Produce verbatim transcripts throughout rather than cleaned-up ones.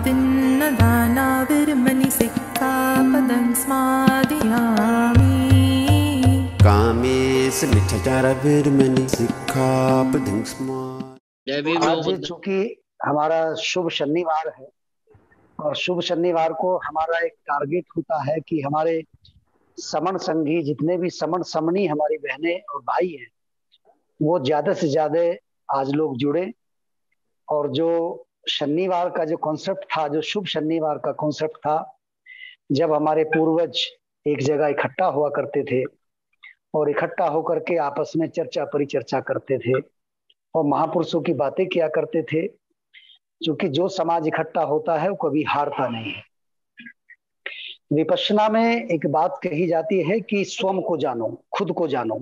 आदिन्नदानाविर्मणि सिक्खापदं स्मादयामि। कामेशमिच्छाचारविर्मणि सिक्खापदं स्मादयामि। आज चूंकि हमारा शुभ शनिवार है और शुभ शनिवार को हमारा एक टारगेट होता है कि हमारे समण संगी जितने भी समण समणी हमारी बहनें और भाई हैं वो ज्यादा से ज्यादा आज लोग जुड़े। और जो शनिवार का जो कॉन्सेप्ट था, जो शुभ शनिवार का कॉन्सेप्ट था, जब हमारे पूर्वज एक जगह इकट्ठा हुआ करते थे और इकट्ठा होकर के आपस में चर्चा परिचर्चा करते थे और महापुरुषों की बातें किया करते थे। क्योंकि जो समाज इकट्ठा होता है वो कभी हारता नहीं है। विपश्यना में एक बात कही जाती है कि स्वयं को जानो, खुद को जानो।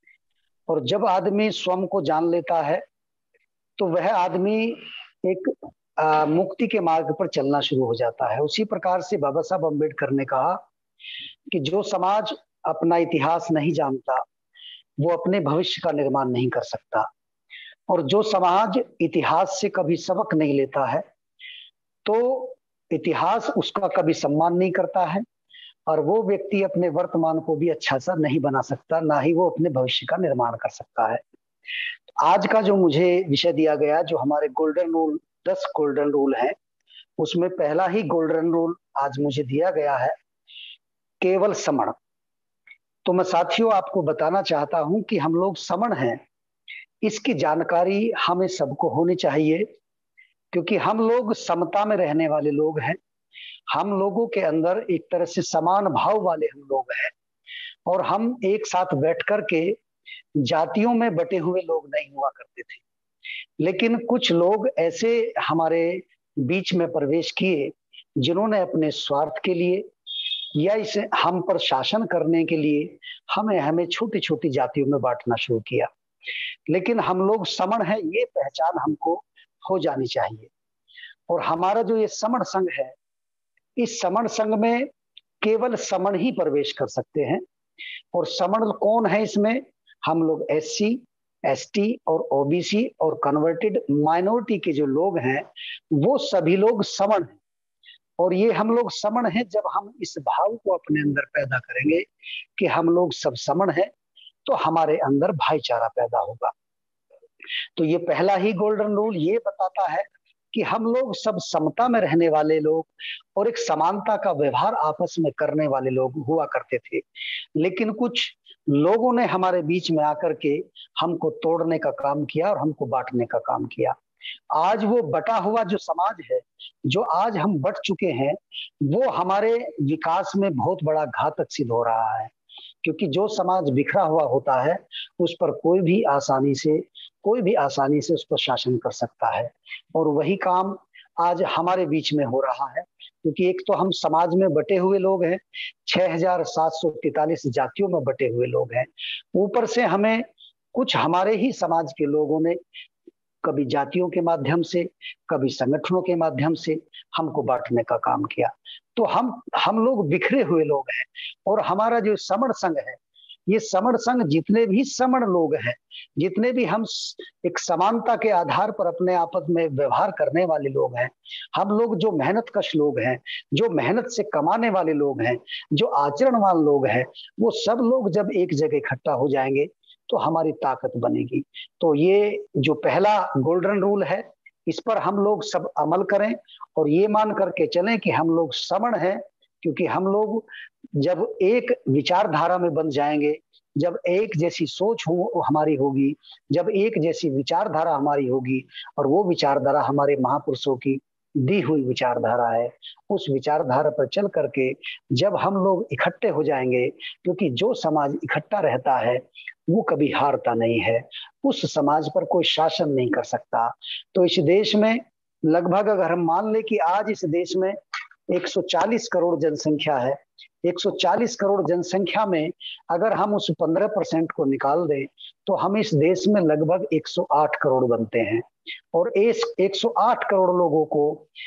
और जब आदमी स्वयं को जान लेता है तो वह आदमी एक आ, मुक्ति के मार्ग पर चलना शुरू हो जाता है। उसी प्रकार से बाबा साहब अम्बेडकर ने कहा कि जो समाज अपना इतिहास नहीं जानता वो अपने भविष्य का निर्माण नहीं कर सकता, और जो समाज इतिहास से कभी सबक नहीं लेता है तो इतिहास उसका कभी सम्मान नहीं करता है, और वो व्यक्ति अपने वर्तमान को भी अच्छा सा नहीं बना सकता, ना ही वो अपने भविष्य का निर्माण कर सकता है। आज का जो मुझे विषय दिया गया, जो हमारे गोल्डन रूल, दस गोल्डन रूल हैं, उसमें पहला ही गोल्डन रूल आज मुझे दिया गया है, केवल समण। तो मैं साथियों आपको बताना चाहता हूं कि हम लोग समण हैं, इसकी जानकारी हमें सबको होनी चाहिए, क्योंकि हम लोग समता में रहने वाले लोग हैं। हम लोगों के अंदर एक तरह से समान भाव वाले हम लोग हैं, और हम एक साथ बैठ कर के जातियों में बटे हुए लोग नहीं हुआ करते थे। लेकिन कुछ लोग ऐसे हमारे बीच में प्रवेश किए जिन्होंने अपने स्वार्थ के लिए या इसे हम पर शासन करने के लिए हमें हमें छोटी छोटी जातियों में बांटना शुरू किया। लेकिन हम लोग समण है, ये पहचान हमको हो जानी चाहिए। और हमारा जो ये समण संघ है, इस समण संघ में केवल समण ही प्रवेश कर सकते हैं। और समण कौन है इसमें? हम लोग एससी, एसटी और ओबीसी और कन्वर्टेड माइनॉरिटी के जो लोग हैं वो सभी लोग समण हैं। और ये हम लोग समण हैं जब हम इस भाव को अपने अंदर पैदा करेंगे कि हम लोग सब समण हैं, तो हमारे अंदर भाईचारा पैदा होगा। तो ये पहला ही गोल्डन रूल ये बताता है कि हम लोग सब समता में रहने वाले लोग और एक समानता का व्यवहार आपस में करने वाले लोग हुआ करते थे। लेकिन कुछ लोगों ने हमारे बीच में आकर के हमको तोड़ने का काम किया और हमको बांटने का काम किया। आज वो बटा हुआ जो समाज है, जो आज हम बट चुके हैं, वो हमारे विकास में बहुत बड़ा घातक सिद्ध हो रहा है। क्योंकि जो समाज बिखरा हुआ होता है उस पर कोई भी आसानी से कोई भी आसानी से उस पर शासन कर सकता है। और वही काम आज हमारे बीच में हो रहा है। क्योंकि एक तो हम समाज में बटे हुए लोग हैं, छह हजार सात सौ तैतालीस जातियों में बटे हुए लोग हैं। ऊपर से हमें कुछ हमारे ही समाज के लोगों ने कभी जातियों के माध्यम से, कभी संगठनों के माध्यम से हमको बांटने का काम किया। तो हम हम लोग बिखरे हुए लोग हैं। और हमारा जो समण संघ है, ये समण संघ जितने भी समण लोग हैं, जितने भी हम एक समानता के आधार पर अपने आपस में व्यवहार करने वाले लोग हैं, हम लोग जो मेहनत कश लोग हैं, जो मेहनत से कमाने वाले लोग हैं, जो आचरणवान लोग हैं, वो सब लोग जब एक जगह इकट्ठा हो जाएंगे तो हमारी ताकत बनेगी। तो ये जो पहला गोल्डन रूल है, इस पर हम लोग सब अमल करें और ये मान करके चलें कि हम लोग समण हैं। क्योंकि हम लोग जब एक विचारधारा में बन जाएंगे, जब एक जैसी सोच हो हमारी होगी, जब एक जैसी विचारधारा हमारी होगी, और वो विचारधारा हमारे महापुरुषों की दी हुई विचारधारा है, उस विचारधारा पर चल करके जब हम लोग इकट्ठे हो जाएंगे, क्योंकि जो समाज इकट्ठा रहता है वो कभी हारता नहीं है, उस समाज पर कोई शासन नहीं कर सकता। तो इस देश में लगभग अगर हम मान ले कि आज इस देश में एक सौ चालीस करोड़ जनसंख्या है, एक सौ चालीस करोड़ जनसंख्या में अगर हम उस पंद्रह परसेंट को निकाल दें तो हम इस देश में लगभग एक सौ आठ करोड़ बनते हैं। और इस एक सौ आठ करोड़ लोगों को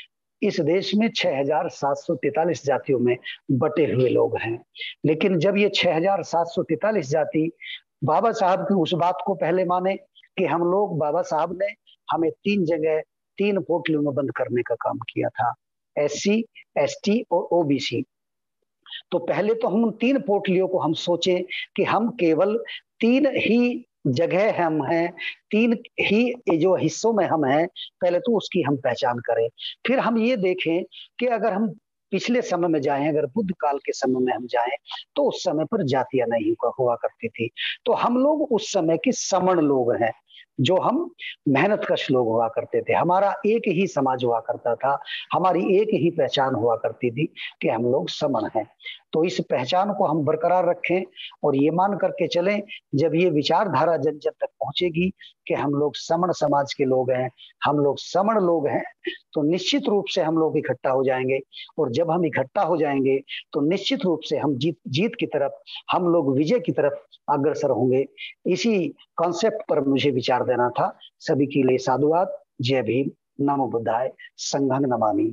इस देश में छह हजार सात सौ तैतालीस जातियों में बटे हुए लोग हैं। लेकिन जब ये छह हजार सात सौ तैतालीस जाति बाबा साहब की उस बात को पहले माने कि हम लोग, बाबा साहब ने हमें तीन जगह तीन पोटलियों में बंद करने का काम किया था, एससी, एसटी और ओबीसी। तो पहले तो हम उन तीन पोटलियों को हम सोचें कि हम केवल तीन ही जगह हम हैं, तीन ही जो हिस्सों में हम हैं, पहले तो उसकी हम पहचान करें। फिर हम ये देखें कि अगर हम पिछले समय में जाएं, अगर बुद्ध काल के समय में हम जाएं, तो उस समय पर जातियां नहीं हुआ करती थी। तो हम लोग उस समय के समण लोग हैं, जो हम मेहनतकश लोग हुआ करते थे। हमारा एक ही समाज हुआ करता था, हमारी एक ही पहचान हुआ करती थी कि हम लोग समण हैं। तो इस पहचान को हम बरकरार रखें और ये मान करके चलें, जब ये विचारधारा जन जन तक पहुंचेगी कि हम लोग समण समाज के लोग हैं, हम लोग समण लोग हैं, तो निश्चित रूप से हम लोग इकट्ठा हो जाएंगे। और जब हम इकट्ठा हो जाएंगे तो निश्चित रूप से हम जीत जीत की तरफ, हम लोग विजय की तरफ अग्रसर होंगे। इसी कॉन्सेप्ट पर मुझे विचार देना था। सभी के लिए साधुवाद। जय भीम। नमो बुद्धाय। संघं नमामि।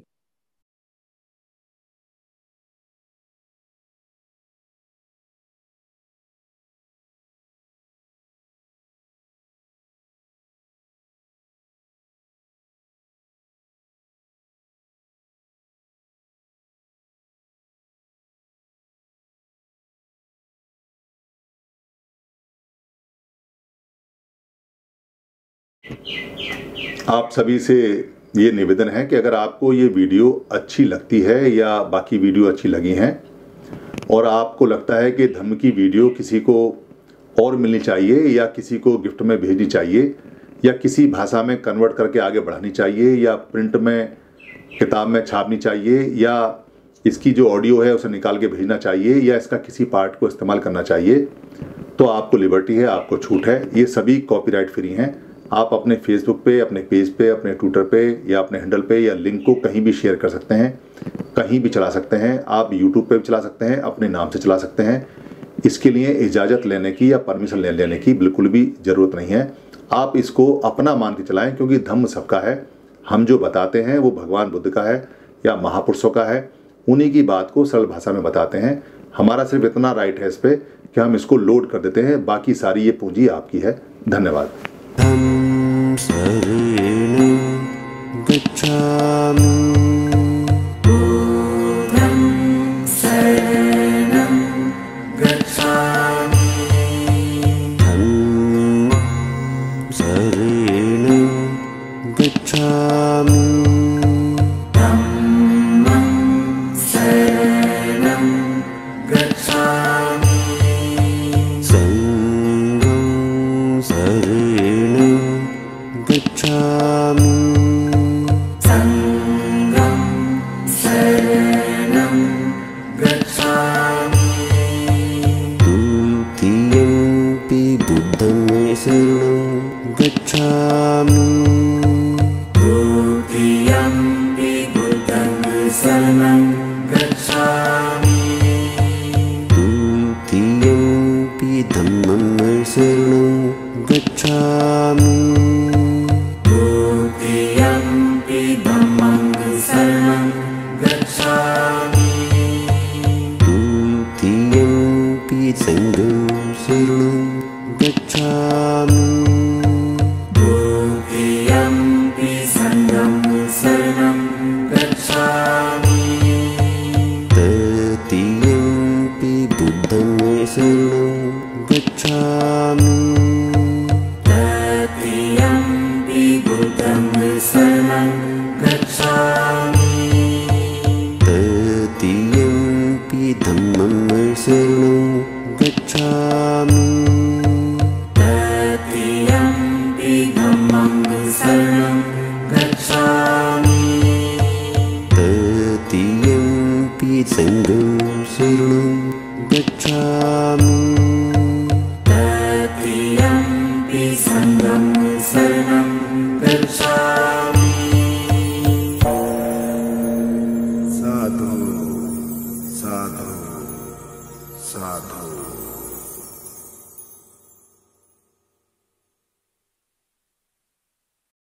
आप सभी से ये निवेदन है कि अगर आपको ये वीडियो अच्छी लगती है या बाकी वीडियो अच्छी लगी हैं और आपको लगता है कि धम्म की वीडियो किसी को और मिलनी चाहिए या किसी को गिफ्ट में भेजनी चाहिए या किसी भाषा में कन्वर्ट करके आगे बढ़ानी चाहिए या प्रिंट में किताब में छापनी चाहिए या इसकी जो ऑडियो है उसे निकाल के भेजना चाहिए या इसका किसी पार्ट को इस्तेमाल करना चाहिए, तो आपको लिबर्टी है, आपको छूट है। ये सभी कॉपीराइट फ्री हैं। आप अपने फेसबुक पे, अपने पेज पे, अपने ट्विटर पे या अपने हैंडल पे या लिंक को कहीं भी शेयर कर सकते हैं, कहीं भी चला सकते हैं। आप यूट्यूब पे भी चला सकते हैं, अपने नाम से चला सकते हैं। इसके लिए इजाज़त लेने की या परमिशन ले लेने की बिल्कुल भी ज़रूरत नहीं है। आप इसको अपना मान के चलाएं, क्योंकि धम्म सबका है। हम जो बताते हैं वो भगवान बुद्ध का है या महापुरुषों का है, उन्हीं की बात को सरल भाषा में बताते हैं। हमारा सिर्फ इतना राइट है इस पर कि हम इसको लोड कर देते हैं, बाकी सारी ये पूंजी आपकी है। धन्यवाद। शरणं गच्छामि। बुद्धं शरणं गच्छामि। धम्मं शरणं गच्छामि। धम्मं शरणं गच्छामि। संघं शरणं गच्छामि। संघं शरणं गच्छामि। द्वितीयंपि बुद्धं शरणं गच्छामि। द्वितीयंपि बुद्धं शरणं गच्छामि। द्वितीयंपि धम्मं शरणं गच्छामि। द्वितीयंपि धम्मं शरणं गच्छामि। द्वितीयंपि संघं शरणं गच्छामि। द्वितीयंपि संघं शरणं गच्छामि। तृतीयंपि बुद्धं शरणं गच्छामि। तृतीयंपि बुद्धं शरणं गच्छामि। तृतीयंपि धम्मं शरणं गच्छामि। तृतीयंपि धम्मं शरणं गच्छामि। तृतीयंपि संघं शरणं गच्छामि। तृतीयंपि संघं शरणं गच्छामि। साधु साधु साधु।